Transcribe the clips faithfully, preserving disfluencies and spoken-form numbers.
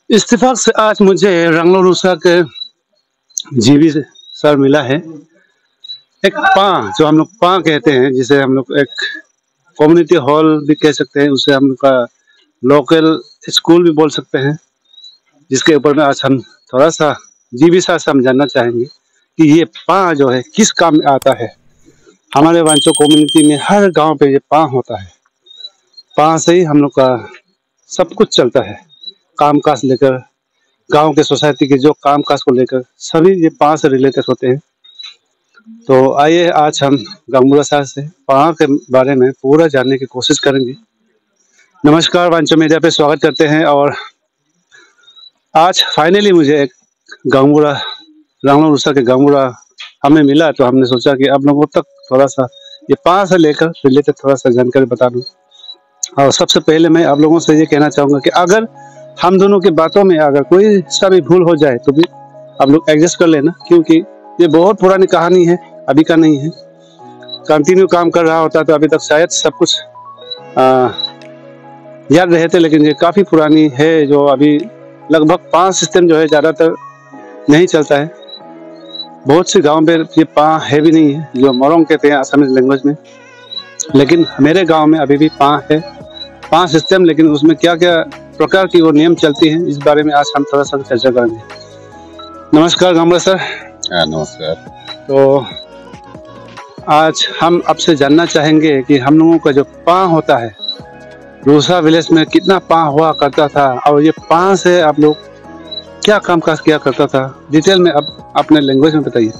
इत्तेफाक से आज मुझे रंगलो रूसा के जीवी सर मिला है। एक पा जो हम लोग पा कहते हैं, जिसे हम लोग एक कम्युनिटी हॉल भी कह सकते हैं, उसे हम लोग का लोकल स्कूल भी बोल सकते हैं, जिसके ऊपर में आज हम थोड़ा सा जीवी सर से हम जानना चाहेंगे कि ये पा जो है किस काम में आता है। हमारे वांचो कम्युनिटी में हर गांव पे ये पा होता है। पा से ही हम लोग का सब कुछ चलता है, काम काज लेकर, गांव के सोसाइटी के जो काम काज को लेकर सभी ये पा से रिलेटेड होते हैं। तो आइए आज हम गंगमुरा सर से पा के बारे में पूरा जानने की कोशिश करेंगे। नमस्कार, वांचो मीडिया पे स्वागत करते हैं। और आज फाइनली मुझे एक गंगमुरा रंगलो रूसा के गंगमुरा हमें मिला, तो हमने सोचा कि आप लोगों तक थोड़ा सा ये पा से लेकर रिलेटेड थोड़ा सा जानकारी बता दूं। और सबसे पहले मैं आप लोगों से ये कहना चाहूँगा कि अगर हम दोनों की बातों में अगर कोई सा भी भूल हो जाए तो भी आप लोग एडजस्ट कर लेना, क्योंकि ये बहुत पुरानी कहानी है, अभी का नहीं है। कंटिन्यू काम कर रहा होता तो अभी तक शायद सब कुछ आ, याद रहे थे, लेकिन ये काफ़ी पुरानी है, जो अभी लगभग पाँच सिस्टम जो है ज़्यादातर नहीं चलता है। बहुत से गाँव पे ये पा है भी नहीं है, जो मोरंग कहते हैं असमिया लैंग्वेज में। लेकिन मेरे गाँव में अभी भी पा है, पा सिस्टम, लेकिन उसमें क्या क्या प्रकार की वो नियम चलती हैं, इस बारे में आज हम थोड़ा सा चर्चा करेंगे। नमस्कार गंगमुरा सर। हाँ, नमस्कार। तो आज हम आपसे जानना चाहेंगे कि हम लोगों का जो पा होता है रूसा विलेज में कितना पा हुआ करता था, और ये पा से आप लोग क्या काम काज किया करता था, डिटेल में आप अपने लैंग्वेज में बताइए।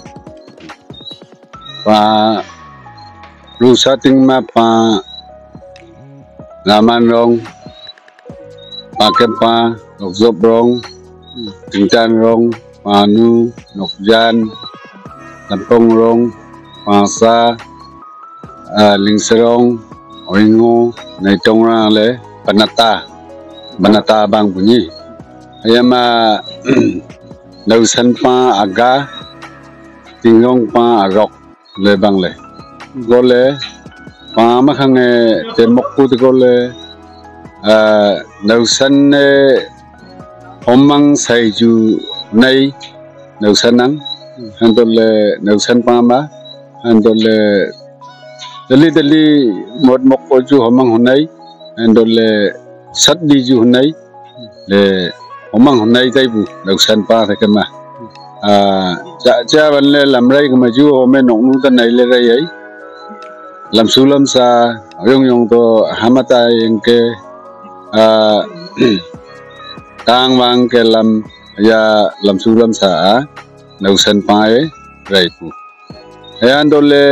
पा रूसा तिंग में पा लामान रोंग पाके पा नोकजोब रोंग tingtan rong panu nokjan lampong rong pangsa lingserong oingo naitong rang le panata panata bang bunyi ayama lausan pa aga tingrong pa arok le bang le gole pa ma khange te mokku te gole lausan ne homang saiju nai nausanang handole nausan pama handole dali dali mod mokko ju homang hunai handole satdi ju hunai le homang hunai taibu nausan pa thakama a cha cha banle lamrai kama ju ome nongnu ta nai le rai ai lamsulam sa yong yong to hamata yengke a tang wang ke lam ya lam sulam sa nausan pae raipu ayan dole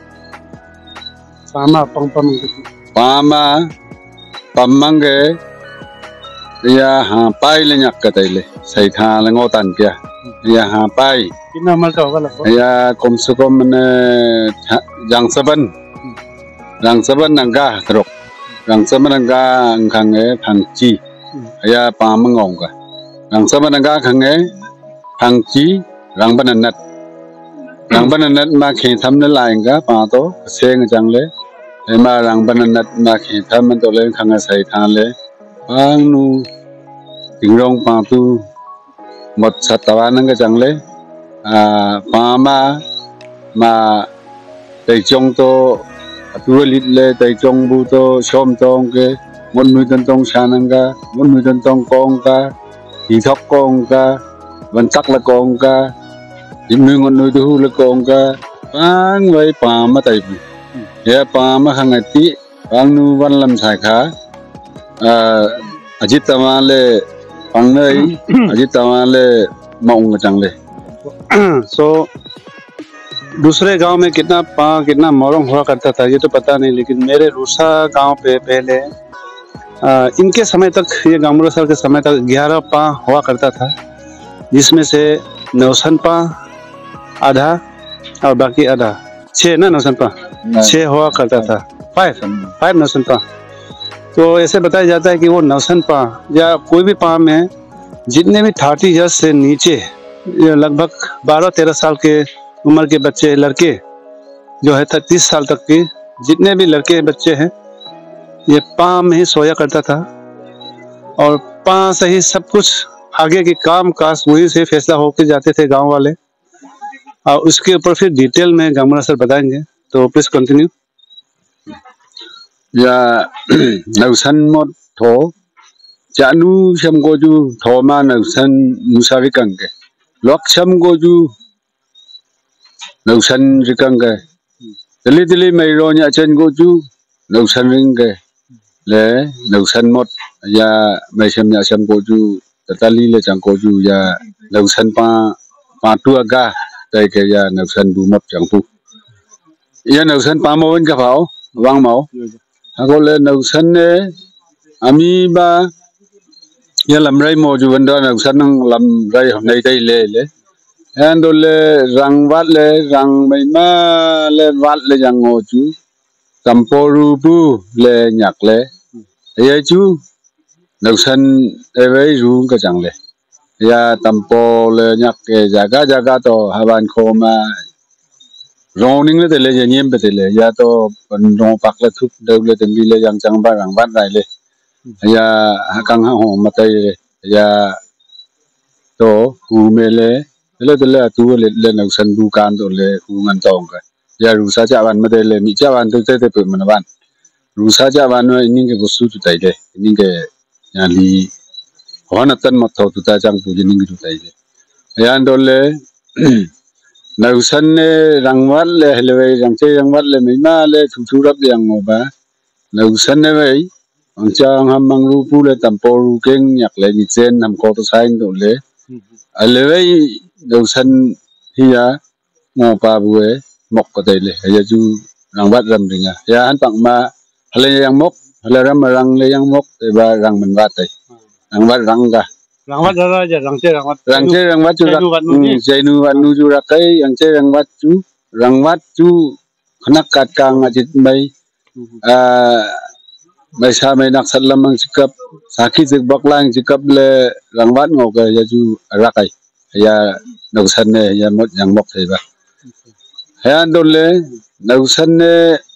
pama pang pam pama pammange ya ha pai le nyak ka taile sai tha le ngotan kya ya ha pai कितना उम्र का होगा लगभग? ya kom se kom ne jang saban jang saban nangga trok jang saban nangga angkhange phangchi ya pa mangong ka rang sabananga khange phangchi rang bananat rang bananat ma khe tham na laing ka pa to seng jangle ema rang bananat ma khe tham to le khanga sai than le ang nu tingrong pa tu mot satawa nang ka jangle a pa ma ma tai chong to tu lit le tai chong bu to shom tong ke một mươi tân tông sananga một mươi tân tông con ca thì thóc con ca vẫn tắc là con ca điểm nuôi con nuôi tu là con ca bán với pa mà tay ya pa mà hàng ngày tí bán nu văn làm xài khá à ajit tamale pang nơi ajit tamale mong chẳng ले so दूसरे गांव में कितना पा कितना मोरंग हुआ करता था ये तो पता नहीं, लेकिन मेरे रूसा गांव पे पहले आ, इनके समय तक, ये गंगमुरा सर के समय तक ग्यारह पा हुआ करता था, जिसमें से नौसन पा आधा और बाकी आधा छः ना नौसन पा छः हुआ करता था, फाइव फाइव नौसन पा। तो ऐसे बताया जाता है कि वो नौसन पा या कोई भी पा में जितने भी थर्टी ईयर्स से नीचे लगभग बारह तेरह साल के उम्र के बच्चे लड़के जो है तीस साल तक के जितने भी लड़के बच्चे हैं ये पा में ही सोया करता था, और पा से ही सब कुछ आगे के काम काज वही से फैसला होकर जाते थे गांव वाले, और उसके ऊपर फिर डिटेल में गंगमरा सर बताएंगे, तो प्लीज कंटिन्यू। या नौसन मोट थो चानु शम गोजू थोमा नौसन मुसावी कंगे लोक शम गोजू नौसन रिकंगे दिल्ली दिल्ली मैरो nya chen goju नौसन रिंगे ले नौसन मोट या मैशम nya शम गोजू तताली ले चंग गोजू या नौसन पा पाटू अगा तय के या नौसन बु मोट चंगपू या नौसन पा मोवन का भाव वांग माओ हागो ले नौसन ने अमी बा या लमराई मौजू बंदा नौसन लमराई हमने दे ले ले एंड ले रंग वाट ले रंग मैमा ले वाट ले जंग मौजू तंपोरू बु ले न्याक ले ये चू नौसन एवे रू का जंग ले या तंपो ले न्याक के जगह जगह तो हवान को मा रोनिंग ले तेले जनियम पे तेले या तो रो पाकले थुप देवले तंगी ले yang chang ba rang ban rai le ya kang ha ho matai le ya to hu me le le tele tu le le nau san du kan to le hu ngan tong ka ya ru sa cha ban ma te le mi cha ban to te te pe man ban ru sa cha ban no ning ke bosu tu tai le ning ke ya li hona tan ma tho tu ta chang pu ji ning tu tai le ya ndo le नौसन ने रंगवाल ले हलवे रंगचे रंगवाल ले मिमा ले थुथुरप yang ngoba नौसन ने भाई अंचांग हम मंगरूपू ले तंपोरू केंग yak ले निचेन हम को तो साइन तो ले हलवे नौसन हिया ngopa buए mok ko tai le ya ju rangwat ram ringa ya han pak ma hale yang mok hale ram rang le yang mok te ba rang man wat tai rangwat rangga rangwat dara ja rangche rangwat rangche rangwat chu jainu anu chu rakai rangche rangwat chu rangwat chu khanak kat kang ajit mai a mai sa mai nak salamang sikap sakhi jik baklang sikap le rangwat ngok ya chu rakai ya nausan ne ya mot yang mok thai ba ya don le nausan ne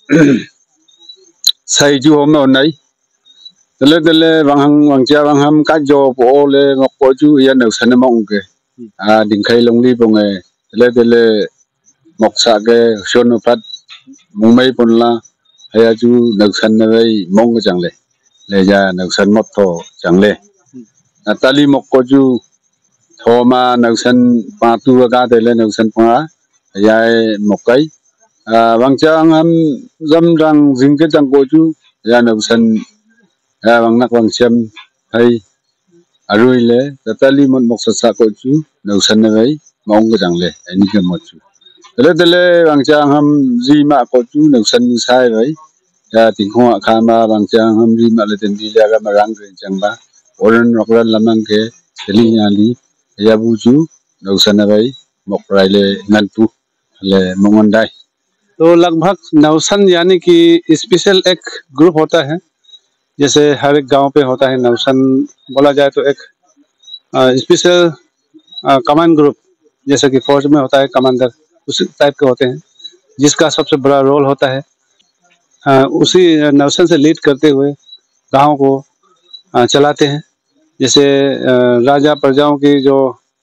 sai chu hom no nai tele tele bang hang bang cha bang ham ka jo po le ngok po chu ya nausan ne mong ke a ding khai long li pong e tele tele mok sa ke shon phat mong mai pon la ya chu nausan ne bai mong ke chang le le ya nausan mot tho chang le tali mok ko chu thoma nausan pa tu ga de le nausan pa ya mok kai a bang cha ham zam rang jing ke chang ko chu ya nausan ya bang nak bang chem hai arui le tali mon mok sa sa ko chu nausan ne bai mong ke chang le ani ke mot chu tele tele bang cha ham ji ma ko chu nausan sai bai ya ting kho kha ma bang cha ham ji ma le ten di la ga ma rang ke chang ba oran rok ran lamang ke teli nya li ya bu chu nausan ne bai mok rai le ngan pu ले मंगनदाई। तो लगभग नौसन यानी कि special एक group होता है, जैसे हर एक गांव पे होता है नौसन बोला जाए तो एक स्पेशल कमांड ग्रुप, जैसे कि फौज में होता है कमांडर, उसी टाइप के होते हैं, जिसका सबसे बड़ा रोल होता है आ, उसी नौसन से लीड करते हुए गांव को आ, चलाते हैं। जैसे आ, राजा प्रजाओं की जो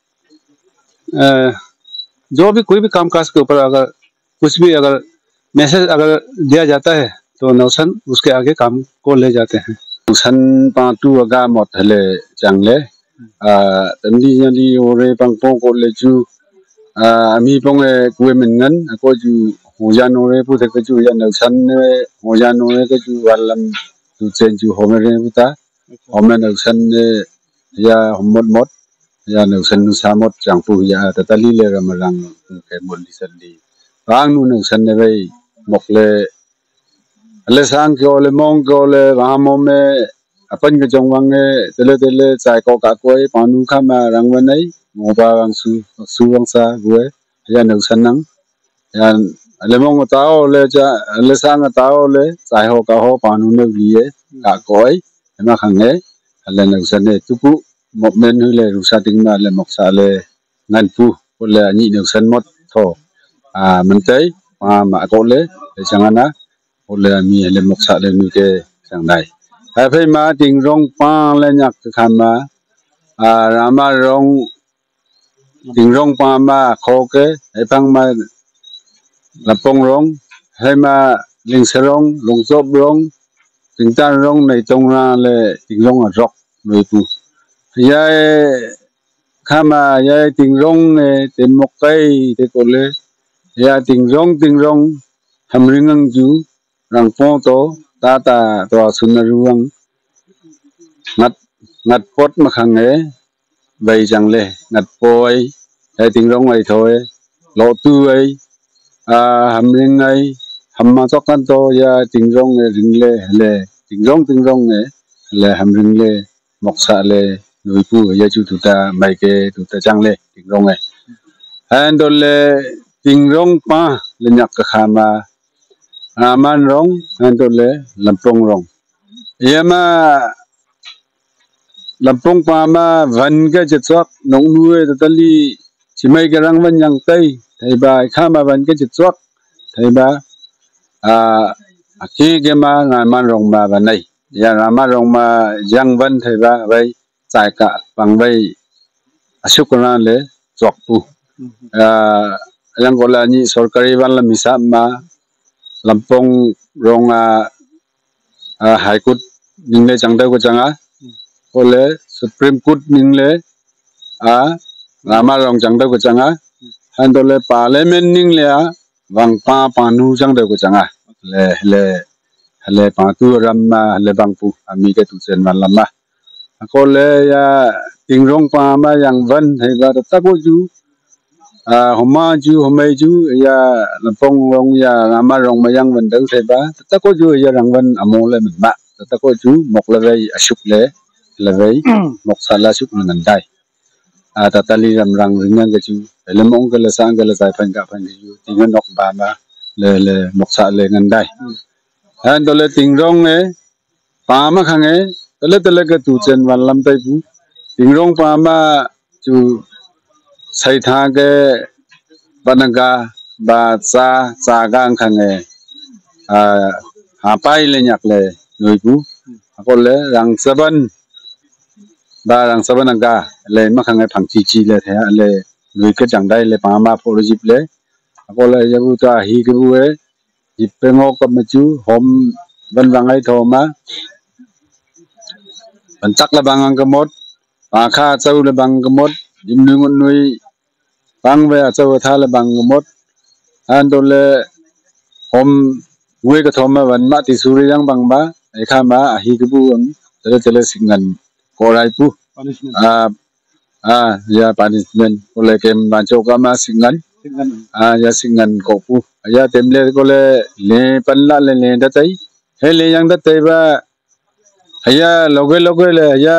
आ, जो भी कोई भी कामकाज के ऊपर अगर कुछ भी अगर मैसेज अगर दिया जाता है तो नौसन उसके आगे काम को ले जाते हैं। नौसन पाटू अगा मत हले चांगले आ तंदी जली ओरे पंगपो को ले जू आ अमी पोंगे कुए मिनगन को जू होजान ओरे पुथे के जू या नौसन ने होजान ओरे के जू वालम जू चेंज जू होमरे पुता होमे नौसन ने या हममत मत या नौसन नुसा मत चांगपू या ततली ले रमरंग के मोली सल्ली बांग नु नौसन ने भाई मोकले अले सांग के ओले मोंग के ओले वामो में अपन के जोंगवांगे तले तले चाय को का कोई पानु खा मा रंग बनई मोबा रंग सु सुवंसा गुए या नौसन नंग या अले मोंग ताओ ले जा अले सांग ताओ ले चाय हो का हो पानु ने लिए का कोई ना खंगे अले नौसन ने तुपु một men le rusa ting ma le moksa le ngan pu ko le ni neusan mot tho a mentai ma ma ko le changana ko le mi le moksa le mi ke sang dai ha phai ma ting rong pa le nyak khan ma à rama rong tiếng rong pa ma khó cái hay phăng mà là pong rong hay mà linh sơ rong lồng chop rong tiếng ta rong này trông ra là tiếng rong ở rock người tu ya kama ya tiếng rong này tiếng một cây thì có lẽ ya tiếng rong tiếng rong hàm ring ang ju rang po to ta ta to sunaruang ngắt ngắt pot mà khang ấy bây chẳng lẽ ngắt po ấy ya tiếng rong ấy thôi lộ tu ấy à hàm ring ấy hàm mà chọc ăn to ya tiếng rong này ring lệ lệ tiếng rong tiếng rong ấy lệ hàm ring lệ mọc xạ lệ nuôi pu ya chú tụt ta mấy cái tụt ta chẳng lệ tiếng rong ấy anh đôi lệ tiếng rong pa lên nhạc cái khama aman rong anh đôi lệ lampong rong ya mà lampong pa mà vẫn cái chết chóc nông nuôi tụt li chỉ mấy cái răng vẫn nhang tây thầy bà khama vẫn cái chết chóc thầy bà à khi cái mà ngày man rong mà bên này ya rama rong mà giang vẫn thầy bà vậy tại cả bằng vậy asuk na le chok pu à yang gola ni sorkari ban la misa ma lampong rong a high court ning le changda ko changa ole supreme court ning le a rama rong changda ko changa handole parliament ning le a wang pa panu changda ko changa le le le pa tu ram ma le bang pu ami ke tu chen man lama ko le ya tiếng rong pa ma yang van hay ba ta ko ju à hôm ma ju hôm nay ju ya lampong rong ya rama rong ma yang van đâu hay ba ta ko ju ya rang van amo le mình ba ta ko ju mok le vei asuk le le vei mok sala suk nan dai à ta ta li ram rang ring cái ju le mong cái le sang cái le sai phan ka phan ju tiếng nok ba ma le le mok sa le ngan dai han do le tiếng rong e pa ma khang e tele tele cái tu chen van lam tai bu tiếng rong pa ma chu sai tha cái banaga ba cha cha gang khang e à ha pai le nyak le noi bu ko le rang saban ba rang saban anga le ma khang e phang chi chi le the le noi cái chang dai le pa ma pho jip le ko le ya bu ta hi cái bu e jip pe ngo ka ma chu hom ban wang ai tho ma ban tak la bang ang ka mot pa kha châu le bang ka mot dim nu ngun nui bang ve châu tha le bang ka mot an do le hom ngui ka thom ma ban ma ti suri yang bang ba ai kha ma a hi ka bu ang tele tele singan ko rai pu a a ya punishment ko le kem ban chau ka ma singan a ya singan ko pu ya tem le ko le le pan la le le da tai he le yang da tai ba ya loge loge le ya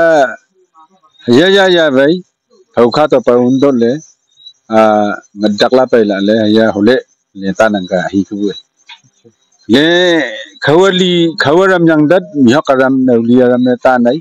ya ya ya vậy hầu khá tao phải ôn đốt lẽ à ngặt chắc là phải là lẽ ya hậu lẽ lẽ ta năng cả hi cứ vậy lẽ khawali khawaram yang dat mihak ram nauli ram ta này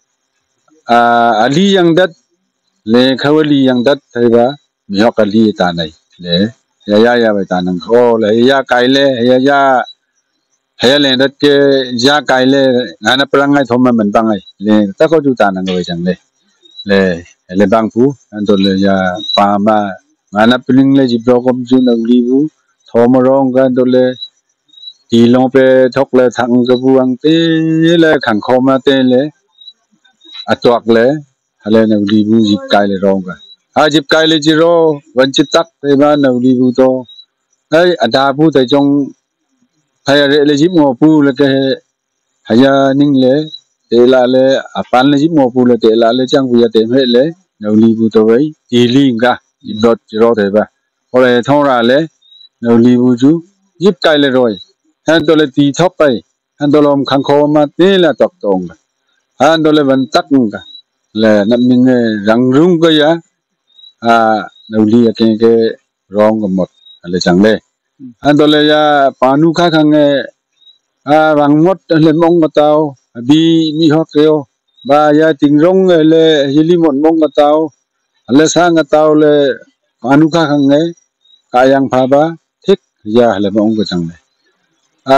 à ali yang dat lẽ khawali yang dat thấy ba mihak ali ta này lẽ ya ya ya vậy ta năng kho lẽ ya cái lẽ ya ya hay lẽ dat cái ya cái lẽ ngài na prang ngay thom mà mình bang ngay lẽ ta có chú ta năng vậy chẳng lẽ le le bang pu anto le ya pa ma ngana piling le jibro kom ju nang li bu thom rong ga anto le ti long pe thok le thang ga bu ang te le khang kho ma te le atwak le hale nang li bu jip kai le rong ga a jip kai le ji ro wan chit tak te ba nang li bu to ai ada bu te jong thai re le jip ngo pu le ke haya ning le te la le apan le jip mo pu le te la le chang bu ya te me le nau li bu to wei ti li nga jip dot ro te ba ho le thong ra le nau li bu ju jip kai le roi han to le ti thop pai han to lom khang kho ma te la tok tong han to le van tak nga le nam ning rang rung ga ya a nau li ke ke rong ga mot le chang le han to le ya pa nu kha khang e a rang mot le mong ga tao bi mi ho keo ba ya ting rong le hili mon mong ka tao le sang ka tao le anu kha khang nge ka yang pha ba thik ya le mong ka chang le a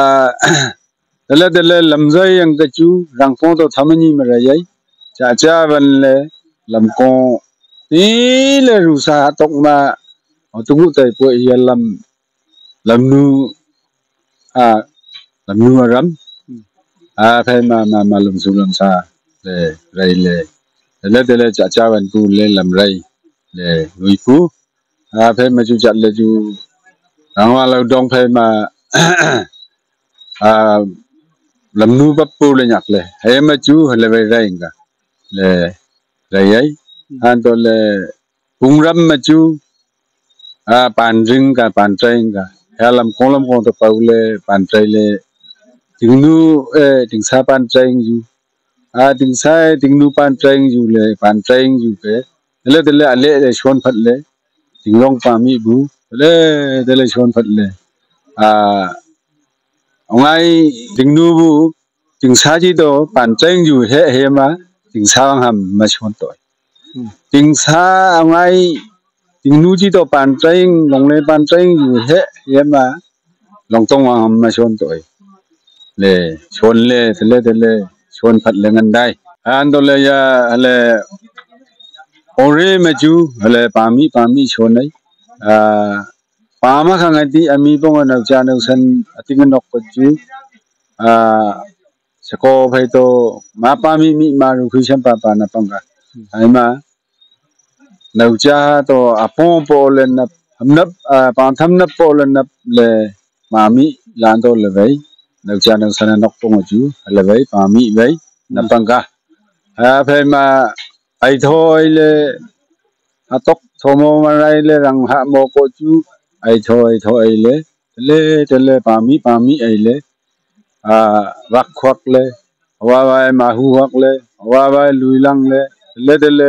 le de le lam zai yang ka chu rang pong to thamani ma ra yai cha cha ban le làm con tí là rù sa tóc mà ở tung hút tay bụi hiền làm làm nu à làm nu rắm à phải mà mà mà làm sung làm sa để rầy để để để để cha cha vẫn tu lên làm rầy để nuôi phú à phải mà chú chặt là chú rằng hoa lâu đông phải mà à làm nu bắp pu lên nhặt lên hay mà chú hay là về rầy cả le rầy ấy anh tôi le bung ram mà chú à pan ring cả pan trai cả hay làm con làm con tôi bảo le pan trai le tiếng nu eh tiếng sa pan trai chú à tiếng sa tiếng nu pan trai chú le pan trai chú cái le le le le le shon phát le tiếng long pa mi bu le le le shon phát le à ông ai tiếng nu bu tiếng sa chỉ đó pan trai chú he he mà tiếng sa hàm mà shon tội tiếng sa ông ai tiếng nu chỉ đó pan trai long le pan trai chú he he mà long tông hàm mà shon tội le shon le le le shon phát le ngan dai anh tôi le ya le ore mà chú le pa mi pa mi shon ấy à pa mà khang ai ami bông anh cha nấu san tiếng nọc của chú à sako phải to mà pa mi mi mà rồi khi xem pa pa na pang cả ai mà nấu cha to apong po lên nắp hầm nắp à pan thâm nắp po lên nắp le mà mi lan to le vậy nấu cha nấu san nọc bông của chú le vậy pa mi vậy nắp pang cả à phải mà ai thôi le à tóc thomo mà lại le rằng hạ mồ cô chú ai thôi thôi le le le pa mi pa mi ai le à vác khoác le hoa vai mà hu khoác le hoa vai lùi lăng le le le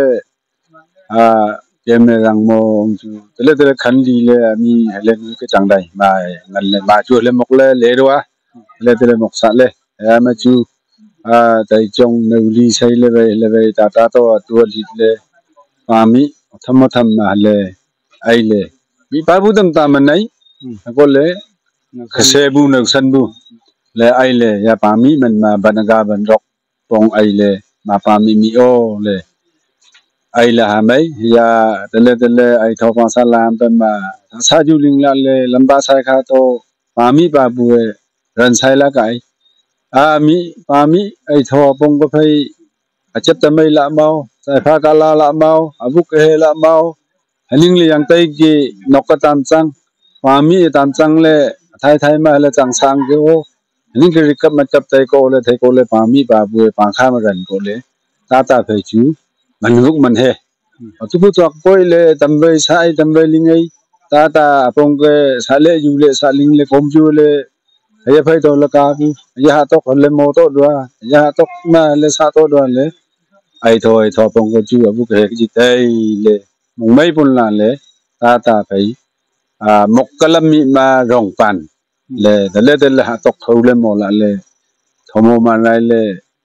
à em rằng mồ chú le le khăn đi le mi le cái chẳng đây mà ngân le mà chú le mọc le le đó le le mọc sạ le em mà chú à tại trong nấu ly say le về le về ta ta to tua đi le pa mi thầm thầm mà le ai le bị ba bu tâm ta mình ấy có le xe bu nấu sân bu le ai le ya pa mi mình mà banaga ban rock pong ai le mà pa mi mi o le ai là hàm ấy ya tele tele ai thọ con sa lam bên mà sa ju linh la le lamba sai kha to pa mi ba bu ran sai la cái à mi pa mi ai thọ pong có phải chấp tâm ấy lạ mau sai pha cả la lạ mau abu ke lạ mau haning le yang tai ki nok ka tam chang pa mi tam chang le thai thai ma le chang sang ke o haning ke rikap ma chap tai ko le thai ko le pa mi ba bu pa kha ma ran ko le ta ta phai chu man luk man he tu bu chok koi le tam ve sai tam ve ling ai ta ta pong ke sa le ju le sa ling le kom ju le ya phai to la ka bu ya to ko le mo to do ya to ma le sa to do le ai thôi thôi phong có chú ở bức hệ cái gì đây le mùng mấy bốn là le ta ta phải à một cái lâm mị mà rồng pan le để le để le hạ tộc thâu le mò lại le thâu mò mà lại le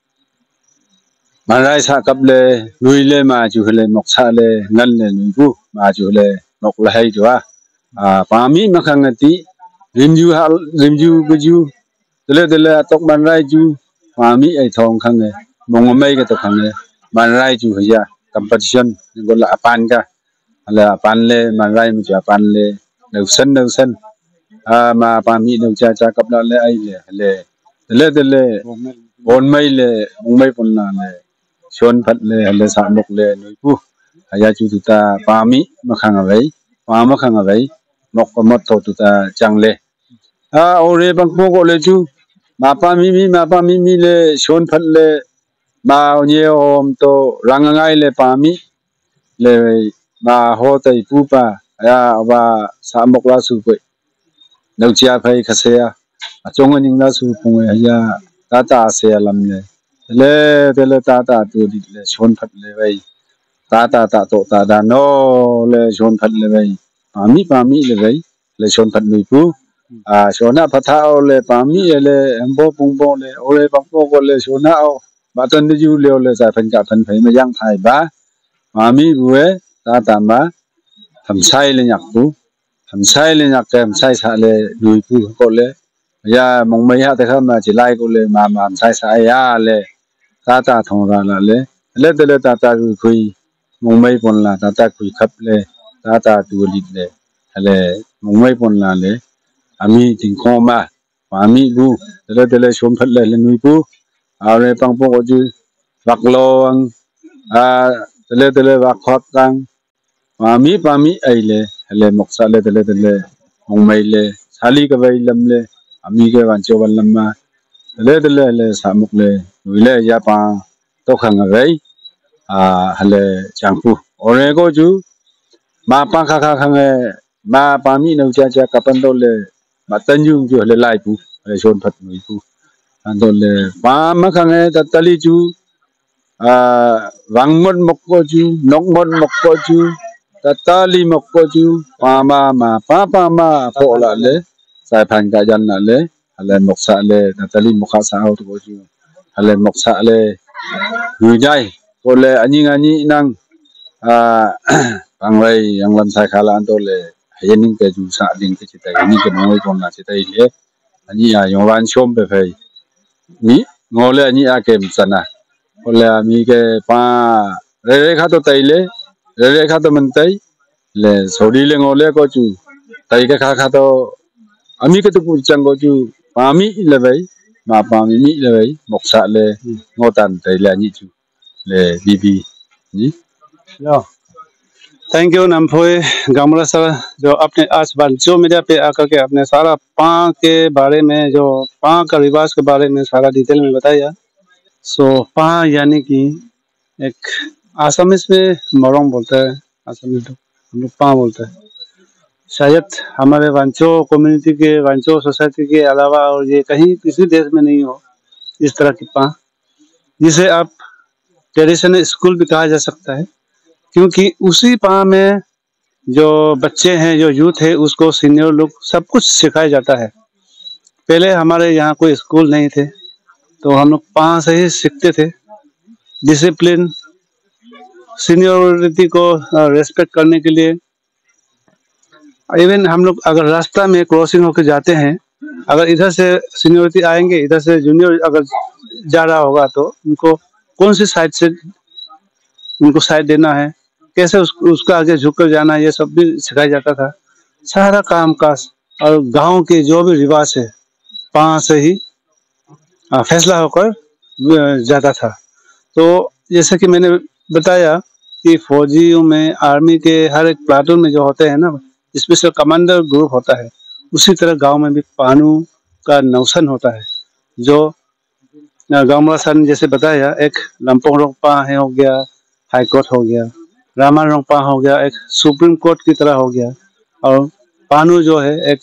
mà lại sa cặp le nuôi le mà chú le mọc sa le ngân le nuôi vu mà chú le mọc là hay chú à pa mi mà khang ngati rim ju ha rim ju cái ju để le để le tộc mà lại chú pa mi ai thong khang ne mong mấy cái tộc khang ne manrai ju ya competition gola apan ka ala apan le manrai mu ja pan le neu san neu san a ma pa mi neu cha cha kap la le ai le le le de le bon mai le mong mai pon na le shon phat le le sa mok le noi pu aya chu tu ta pa mi ma khang a vai pa ma khang a vai mok ko mot tho tu ta chang le a ore bang po ko le chu ma pa mi mi ma pa mi mi le shon phat le bao nhiêu hôm to răng ngay le pa mi le ba ho tai pu pa ya ba sa mok la su pe nau chia phai khase a chong ning la su pung ya ta ta se lam le le te le ta ta tu di le shon phat le vai ta ta ta to ta da no le shon phat le vai pa mi pa mi le vai le shon phat mi pu a shona phatha o le pa mi le ambo pung bo le o le bang po ko le shona o bà tuân đi du liều là giải phân cả phân phải mà giang thải bá mà mi bùa ta tạm bá thầm say lên nhạc bú thầm say lên nhạc kèm say xả lệ đùi bù cô lệ ya mong mấy hạt thế mà chỉ like cô lệ mà mà say xả ya lệ ta ta thòng ra là lệ lệ lệ ta ta rồi khui mongmai ponla tata kui khap le tata tulit le hale mongmai ponla le ami tingkho ma ami bu tele tele som phat le nui pu are pangpo ko ju waklo ang a tele tele wakhot kang ami pami ai le hale moksa le tele tele mongmai le sali ka bai lam le ami ke wan cho wan lam ma tele tele le samuk le nui le ya pa to khang gai à hale changpu ore ko ju ma pa kha kha khang e ma pa mi no cha cha kapan to le ma tan ju ju hale lai pu hale son phat nui pu an to le pa ma khang e ta tali ju à wang mon mok ko ju nok mon mok ko ju ta tali mok ko ju pa ma ma pa pa ma pho la le sai phan ka jan la le hale mok sa le ta tali mok sa ho to ko ju hale mok sa le nui jai ko le ani ngani nang a panglai yang lam sai khala an to le hayening ke ju sa ding ke chitai ni ke noi kon na chitai le ani a yong wan shom pe phai ni ngole ani a kem sana ko le ami ke pa re re kha to tai le re re kha to man tai le sori le ngole ko ju tai ke kha kha to ami ke tu pu chang ko ju pa mi le bai ma pa mi mi le bai mok sa le ngotan tai le ani ju le bibi ni लो thank you नमफोई गामला sir, जो अपने आज बंचो media पे आकर के अपने सारा पां के बारे में, जो पां का रिवाज के बारे में सारा डिटेल में बताया। सो पां यानी कि एक आसामीज में मरोंग बोलते हैं, आसामीज लोग हम लोग पां बोलते हैं। शायद हमारे वांचो कम्युनिटी के, वांचो सोसाइटी के अलावा और ये कहीं किसी देश में नहीं हो इस तरह की पां, जिसे आप ट्रेडिशनल स्कूल भी कहा जा सकता है, क्योंकि उसी पां में जो बच्चे हैं, जो यूथ है, उसको सीनियर लोग सब कुछ सिखाया जाता है। पहले हमारे यहाँ कोई स्कूल नहीं थे, तो हम लोग पां से ही सीखते थे। डिसिप्लिन, सीनियरिटी को रेस्पेक्ट करने के लिए, इवन हम लोग अगर रास्ता में क्रॉसिंग होकर जाते हैं, अगर इधर से सीनियरिटी आएंगे, इधर से जूनियर अगर जा रहा होगा, तो उनको कौन सी साइड से उनको साइड देना है, कैसे उस, उसका आगे झुककर जाना है, ये सब भी सिखाया जाता था। सारा काम काज और गांव के जो भी रिवाज है, पां से ही फैसला होकर जाता था। तो जैसे कि मैंने बताया कि फौजियों में, आर्मी के हर एक प्लाटून में जो होते हैं ना, स्पेशल कमांडर ग्रुप होता है, उसी तरह गांव में भी पानू का नौसन होता है। जो गांव सर ने जैसे बताया, एक लंपोंग रोंगपा है हो गया, हाई कोर्ट हो गया, रामा रोंगपा हो गया, एक सुप्रीम कोर्ट की तरह हो गया, और पानू जो है एक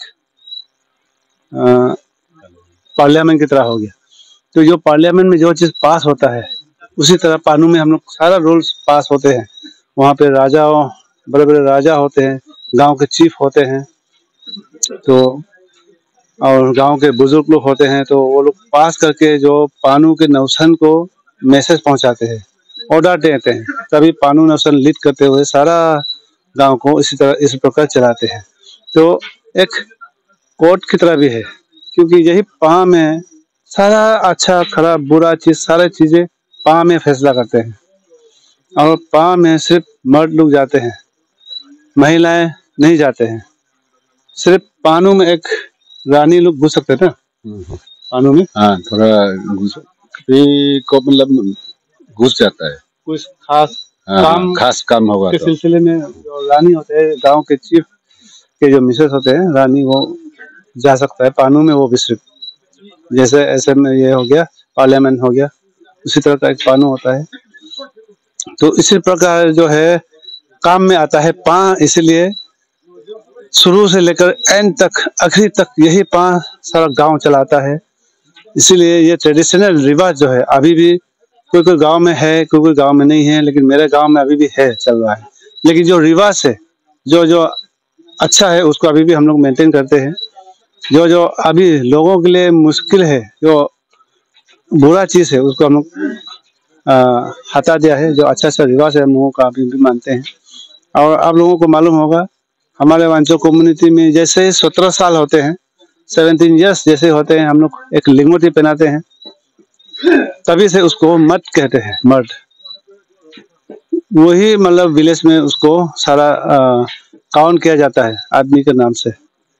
पार्लियामेंट की तरह हो गया। तो जो पार्लियामेंट में जो चीज पास होता है, उसी तरह पानू में हम लोग सारा रूल्स पास होते हैं। वहाँ पे राजा, बड़े बड़े राजा होते हैं, गांव के चीफ होते हैं, तो और गांव के बुजुर्ग लोग होते हैं, तो वो लोग पास करके जो पानू के नौसन को मैसेज पहुंचाते हैं, ऑर्डर देते हैं, तभी पानू नौसन लीड करते हुए सारा गांव को इसी तरह इस प्रकार चलाते हैं। तो एक कोर्ट की तरह भी है, क्योंकि यही पां में सारा अच्छा खराब बुरा चीज, सारे चीजें पां में फैसला करते हैं। और पां में सिर्फ मर्द लोग जाते हैं, महिलाएं नहीं जाते हैं। सिर्फ पानू में एक रानी लोग घुस सकते थे पानू में। हाँ, थोड़ा घुस भी को मतलब घुस जाता है, कुछ खास हाँ, काम खास काम होगा के तो सिलसिले में जो रानी होते हैं, गांव के चीफ के जो मिसेस होते हैं, रानी, वो जा सकता है पानू में। वो भी सिर्फ जैसे ऐसे में ये हो गया, पार्लियामेंट हो गया, उसी तरह का एक पानू होता है। तो इसी प्रकार जो है काम में आता है पां, इसलिए शुरू से लेकर एंड तक, आखिरी तक यही पां सारा गांव चलाता है। इसीलिए ये ट्रेडिशनल रिवाज जो है अभी भी कोई कोई गांव में है, कोई कोई गांव में नहीं है, लेकिन मेरे गांव में अभी भी है, चल रहा है। लेकिन जो रिवाज है, जो जो अच्छा है, उसको अभी भी हम लोग मेंटेन करते हैं। जो जो अभी लोगों के लिए मुश्किल है, जो बुरा चीज है, उसको हम लोग हटा दिया है। जो अच्छा अच्छा रिवाज है, हम लोगों का अभी भी मानते हैं। और आप लोगों को मालूम होगा, हमारे वांचो कम्युनिटी में जैसे सत्रह साल होते हैं, सेवनटीन ईयर्स जैसे होते हैं, हम लोग एक लिंगोटी पहनाते हैं, तभी से उसको मर्द कहते हैं, मर्द। वही मतलब विलेज में उसको सारा काउंट किया जाता है आदमी के नाम से।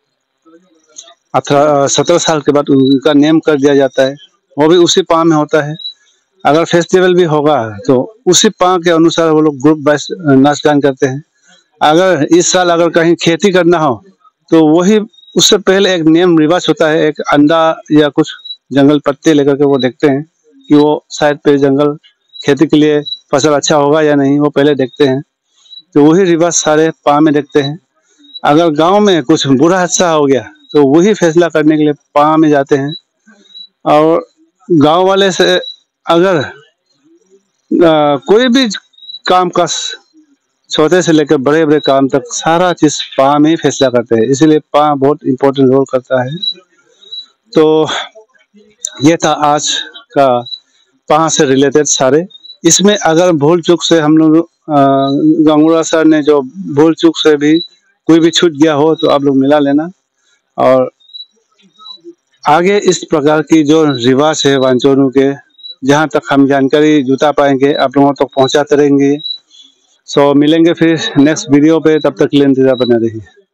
अठारह सत्रह साल के बाद उनका नेम कर दिया जाता है, वो भी उसी पाँव में होता है। अगर फेस्टिवल भी होगा तो उसी पाँव के अनुसार वो लोग ग्रुप वाइज नाच गान करते हैं। अगर इस साल अगर कहीं खेती करना हो तो वही उससे पहले एक नियम रिवाज होता है, एक अंडा या कुछ जंगल पत्ते लेकर के वो देखते हैं कि वो शायद पे जंगल खेती के लिए फसल अच्छा होगा या नहीं, वो पहले देखते हैं। तो वही रिवाज सारे पाँव में देखते हैं। अगर गांव में कुछ बुरा हादसा हो गया तो वही फैसला करने के लिए पाँव में जाते हैं। और गांव वाले से अगर आ, कोई भी काम का छोटे से लेकर बड़े बड़े काम तक सारा चीज पाँव में ही फैसला करते हैं, इसीलिए पाँव बहुत इम्पोर्टेंट रोल करता है। तो ये था आज का पाँव से रिलेटेड सारे। इसमें अगर भूल चूक से हम लोग गंगूरा सर ने जो भूल चूक से भी कोई भी छूट गया हो तो आप लोग मिला लेना। और आगे इस प्रकार की जो रिवाज है वांचोनू के, जहाँ तक हम जानकारी जुटा पाएंगे आप लोगों तक तो पहुँचाते रहेंगे। सो मिलेंगे फिर नेक्स्ट वीडियो पे, तब तक के लिए इंतजार बना रहिए।